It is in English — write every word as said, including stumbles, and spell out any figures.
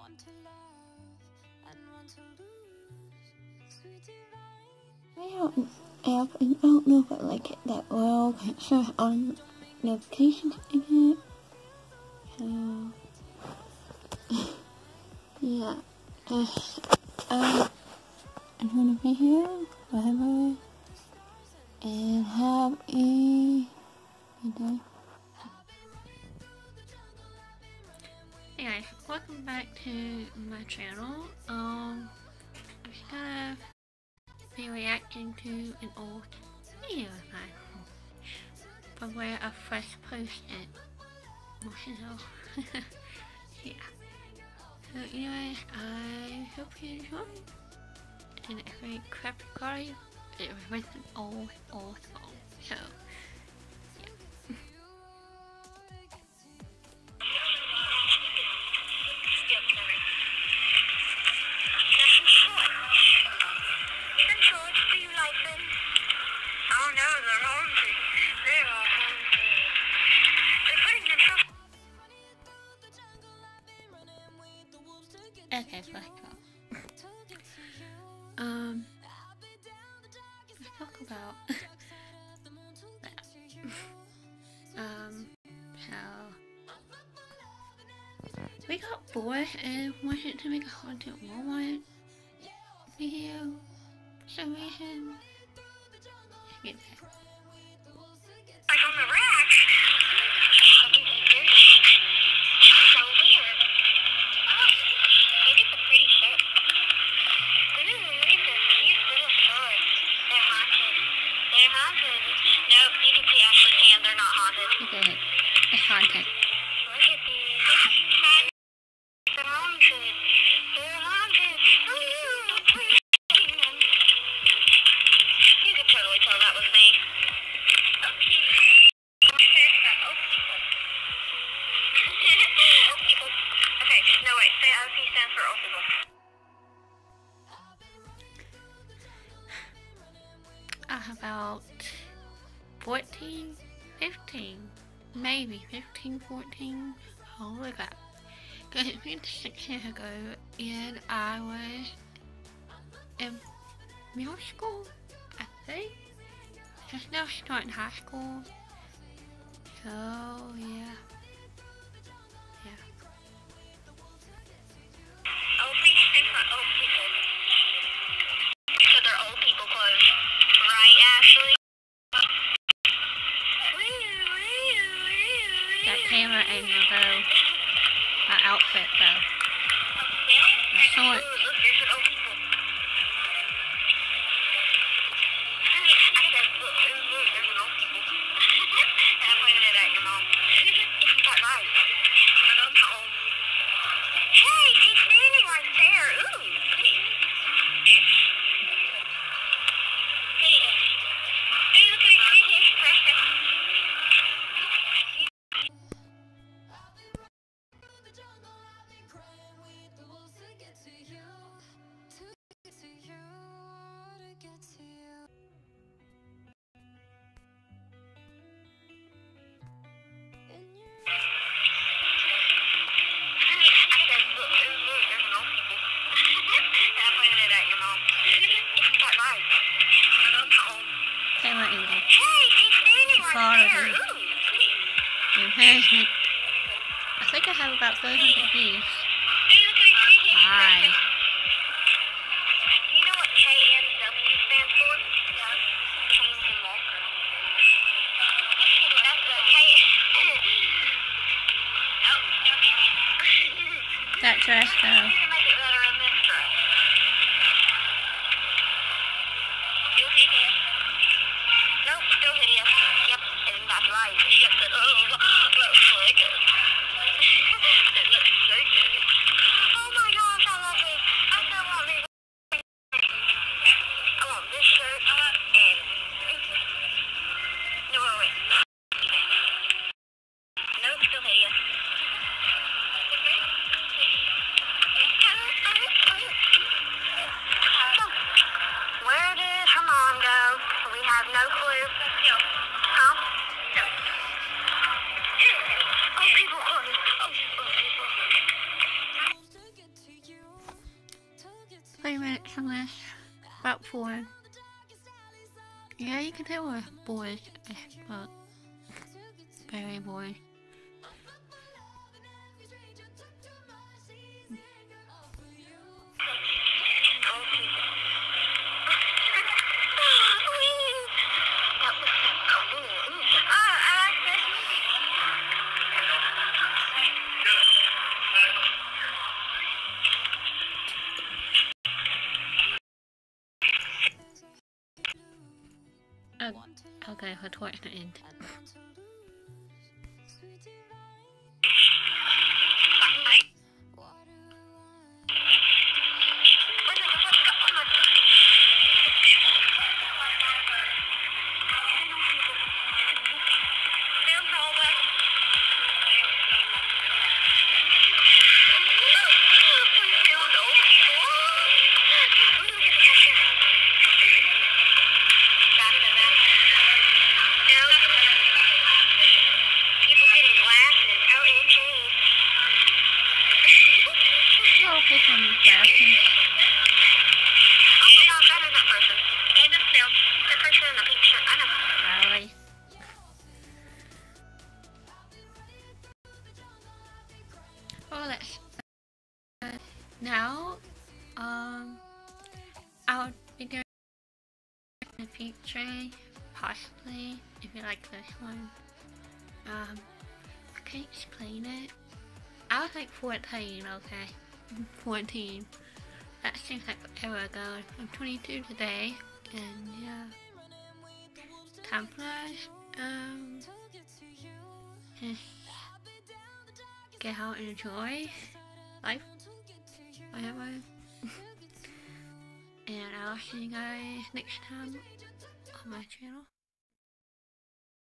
I have an app and I don't know if I like it that well. Can't show on notifications in it. So yeah, just um, I'm gonna be here. Bye bye, and have a good day. Hey guys, welcome back to my channel. Um, I'm just gonna be reacting to an old video of mine from where I first posted months ago. Yeah. So anyways, I hope you enjoy. And it's very crappy quality. It was with an old, old song. So okay, let's go. Um, let's talk about that. Um, how we got bored and wanted to make a haunted Walmart video for some reason. Get that. Like on the rack. How do they do that? So weird. Oh, look at the pretty shirt. Ooh, look at the cute little shorts. They're haunted. They're haunted. Nope, you can see Ashley's hand. They're not haunted. Okay, it's haunted. Look at these. They're haunted. They're haunted. Ooh, please. You could totally tell that was me. Okay, no wait, say O P stands for old people. I have about fourteen, fifteen, maybe fifteen, fourteen. Oh, look at that. Because it's been six years ago, and I was in middle school, I think. Just now starting high school. So, yeah. Yeah. O P stands for old people. So they're old people clothes. Right, Ashley? That camera angle though. My outfit though. My shorts. Ooh, look, there's an old people. I said, look, ooh, look, there's an old people. And I pointed it at your mom. Isn't that right? My mom's home. Hey, she's standing right there. Ooh, pretty. Pretty. Hey, look at his pretty expression. Camera angle. Hey, she's standing right Quality. there. Ooh, Enhancement. I think I have about three hundred views. hey, look at his pretty Hi. expression. You know what K N W stands for? Yeah. Change and Walker. That's the K. Oh, That dress though. you can make it better in this dress. Still hideous. Nope, still hideous. Yep, and that's right. Yes, it oh, looks so good. It looks so good. Oh my gosh, I love this. I still want these. I want this shirt and no, wait, wait. Nope, still hideous. So, where did her mom go? We have no clue. Huh? No. Oh, people calling. Oh, oh, people. About four. Yeah, you can tell we're boys, but very boys. Oh, okay, her towards the end. Well, let's uh, now, um, I'll be doing in the future, possibly, if you like this one. Um, I can't explain it. I was like fourteen, okay? fourteen. That seems like forever ago. I'm twenty-two today, and yeah. Time flies. Um, just get out and enjoy life, whatever. And I'll see you guys next time on my channel.